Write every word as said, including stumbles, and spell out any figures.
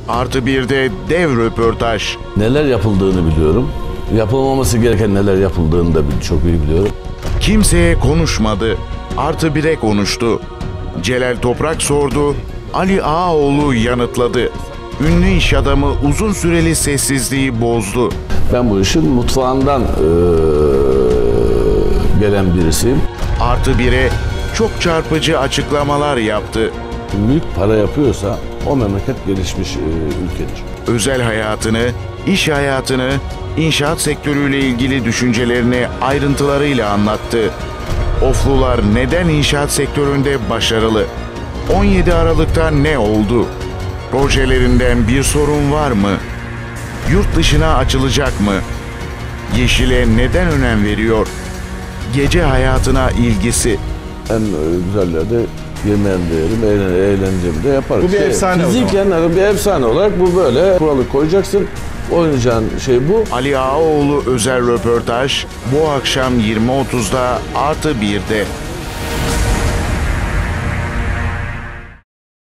Artı birde dev röportaj. Neler yapıldığını biliyorum. Yapılmaması gereken neler yapıldığını da çok iyi biliyorum. Kimseye konuşmadı. Artı bire konuştu. Celal Toprak sordu. Ali Ağaoğlu yanıtladı. Ünlü iş adamı uzun süreli sessizliği bozdu. Ben bu işin mutfağından ee, gelen birisiyim. Artı bire çok çarpıcı açıklamalar yaptı. Büyük para yapıyorsa o memleket gelişmiş e, ülkedir. Özel hayatını, iş hayatını, inşaat sektörüyle ilgili düşüncelerini ayrıntılarıyla anlattı. Oflular neden inşaat sektöründe başarılı? on yedi Aralık'ta ne oldu? Projelerinden bir sorun var mı? Yurt dışına açılacak mı? Yeşile neden önem veriyor? Gece hayatına ilgisi. En e, güzellerde yemeğim de yerim, eğlen, eğlencemi de yaparım. Bu bir efsane o zaman. Fiziken bir efsane olarak bu böyle. Kuralı koyacaksın. Oynayacağın şey bu. Ali Ağaoğlu özel röportaj bu akşam yirmi otuzda Artı birde.